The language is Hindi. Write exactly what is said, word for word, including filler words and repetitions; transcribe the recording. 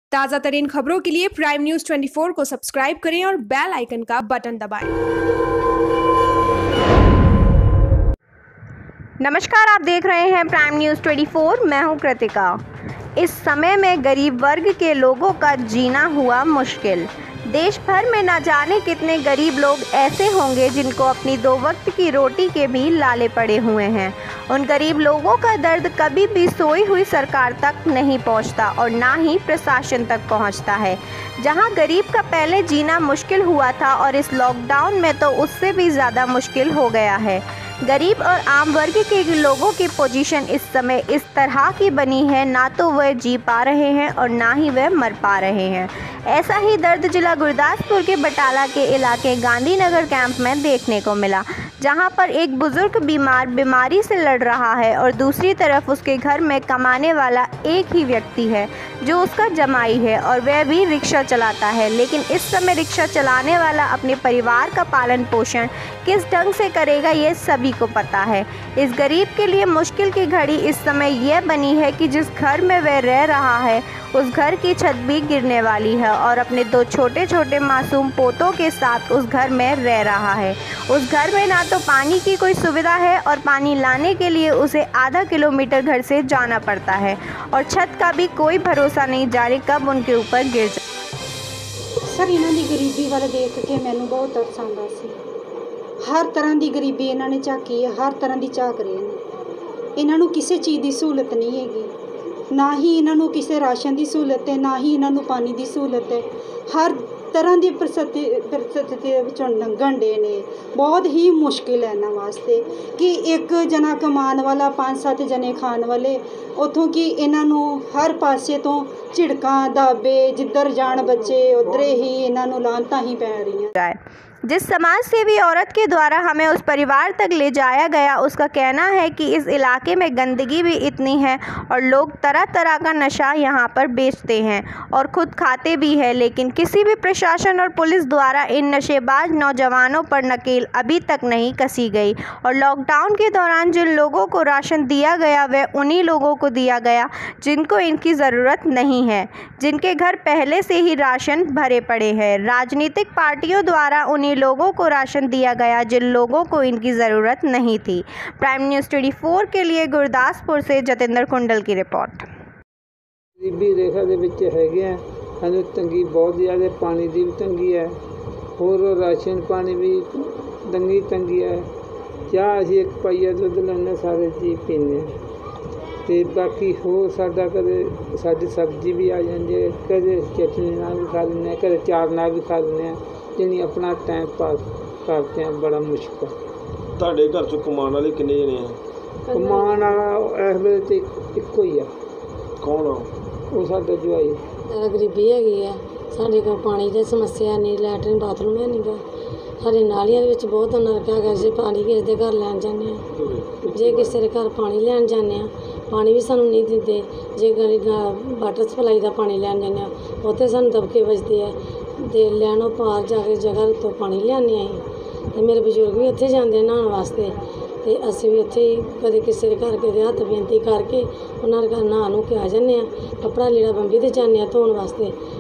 ताज़ा तरीन खबरों के लिए प्राइम न्यूज़ चौबीस को सब्सक्राइब करें और बेल आइकन का बटन दबाएं। नमस्कार, आप देख रहे हैं प्राइम न्यूज़ चौबीस। मैं हूं कृतिका। इस समय में गरीब वर्ग के लोगों का जीना हुआ मुश्किल। देश भर में न जाने कितने गरीब लोग ऐसे होंगे जिनको अपनी दो वक्त की रोटी के भी लाले पड़े हुए हैं। उन गरीब लोगों का दर्द कभी भी सोई हुई सरकार तक नहीं पहुंचता और ना ही प्रशासन तक पहुंचता है। जहां गरीब का पहले जीना मुश्किल हुआ था और इस लॉकडाउन में तो उससे भी ज़्यादा मुश्किल हो गया है। गरीब और आम वर्ग के लोगों की पोजीशन इस समय इस तरह की बनी है, ना तो वह जी पा रहे हैं और ना ही वह मर पा रहे हैं। ऐसा ही दर्द जिला गुरदासपुर के बटाला के इलाके गांधीनगर कैंप में देखने को मिला, जहां पर एक बुजुर्ग बीमार बीमारी से लड़ रहा है और दूसरी तरफ उसके घर में कमाने वाला एक ही व्यक्ति है जो उसका जमाई है और वह भी रिक्शा चलाता है। लेकिन इस समय रिक्शा चलाने वाला अपने परिवार का पालन पोषण किस ढंग से करेगा ये सभी को पता है। इस गरीब के लिए मुश्किल की घड़ी इस समय यह बनी है कि जिस घर में वह रह रहा है उस घर की छत भी गिरने वाली है और अपने दो छोटे छोटे मासूम पोतों के साथ उस घर में रह रहा है। उस घर में ना तो पानी की कोई सुविधा है और पानी लाने के लिए उसे आधा किलोमीटर घर से जाना पड़ता है और छत का भी कोई भरोसा नहीं जारी कब उनके ऊपर गिर जाए। सर, इन्हों की गरीबी वाले देख के मैनू बहुत तरस आंदा सी। हर तरह की गरीबी इन्होंने झाकी है, हर तरह की झाक रहे हैं। इन्हों किसी चीज़ की सहूलत नहीं हैगी, ना ही इन्हों किसी राशन की सहूलत है, ना ही इन्हों पानी की सहूलत है। हर तरह की परिस्थिति परिस्थिति लंघन डे ने बहुत ही मुश्किल है इन्होंने वास्ते कि एक जना कमान वाला पाँच सत्त जने खाने वाले उतों कि इन्हों हर पासे तो झिड़कां दाबे, जिधर जान बच्चे उधर ही इन्हों लानता ही पै रही हैं। जिस समाज सेवी औरत के द्वारा हमें उस परिवार तक ले जाया गया, उसका कहना है कि इस इलाके में गंदगी भी इतनी है और लोग तरह तरह का नशा यहाँ पर बेचते हैं और खुद खाते भी हैं, लेकिन किसी भी प्रशासन और पुलिस द्वारा इन नशेबाज नौजवानों पर नकेल अभी तक नहीं कसी गई। और लॉकडाउन के दौरान जिन लोगों को राशन दिया गया वह उन्हीं लोगों को दिया गया जिनको इनकी ज़रूरत नहीं है, जिनके घर पहले से ही राशन भरे पड़े हैं। राजनीतिक पार्टियों द्वारा उन्हीं लोगों को राशन दिया गया जिन लोगों को इनकी ज़रूरत नहीं थी। प्राइम न्यूज़ चौबीस के लिए गुरदासपुर से जतिंदर कुंडल की रिपोर्ट। गरीबी रेखा ਦੇ ਵਿੱਚ ਹੈਗੇ ਆ, ਸਾਨੂੰ ਤੰਗੀ बहुत ज़्यादा, पानी की भी तंगी है और राशन पानी भी तंगी तंगी है। चाह ਅਸੀਂ एक पाइया दुध लेने सारे जी पीने ਤੇ बाकी ਹੋਰ ਸਾਡਾ ਕਦੇ ਸਾਡੀ सब्जी भी आ जाती है, कदे चटनी ਨਾਲ भी खा लें, कदे चार ਨਾਲ भी खा लें, यानी अपना टाइम पास करते हैं। बड़ा मुश्किल। ਤੁਹਾਡੇ ਘਰ 'ਚ ਕਮਾਉਣ ਵਾਲੇ ਕਿੰਨੇ ਜਣੇ ਆ? कमान वाला इस ਵੇਲੇ ਤੇ ਇੱਕੋ ਹੀ ਆ। ਕੌਣ ਆ ਉਹ ਸਾਡਾ ਜਵਾਈ। गरीबी हैगी है, साढ़े कोल पानी की समस्या नहीं, लैटरिन बाथरूम है नहीं गा। साढ़े नालियां दे विच बहुत नरक है। जे पानी किसी के घर लैन जाने, जे किसी के घर पानी लैन जाने, पानी भी सानू नहीं दिंदे। जे वाटर सप्लाई का पानी लैन जाने उत्थे सानू दबके बजते है ते लैनों पार जाके जगह तो पानी लियाने अं ते मेरे बजुर्ग भी उत्थे जाते नहाने वास्ते ते असीं भी उत्थे कदे किसी के घर कदे हत्थ बेनती करके उन्हां दे घर नहा नू के आ जाने, कपड़ा लीड़ा बंबी ते जाने धोने वास्ते।